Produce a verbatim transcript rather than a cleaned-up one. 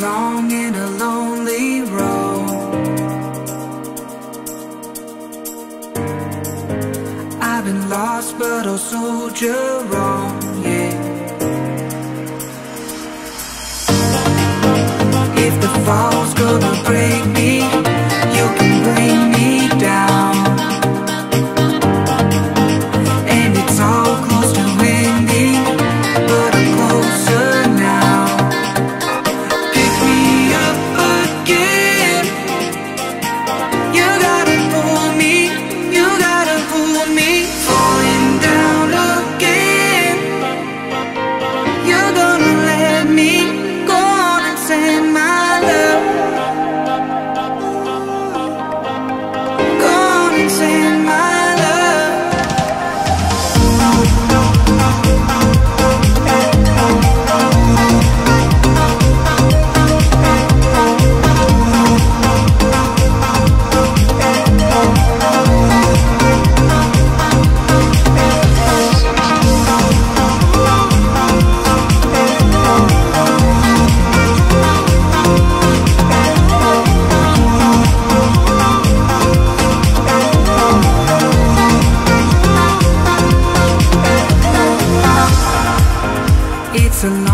along in a lonely road. I've been lost but I'll soldier on, yeah. If the fall's gonna break me, you can bring me down. And it's all close to ending, but I'm closer now. Pick me up again. You gotta pull me, you gotta pull me. Falling down again. You're gonna let me go on and send my love. Go on and send my love. It's a long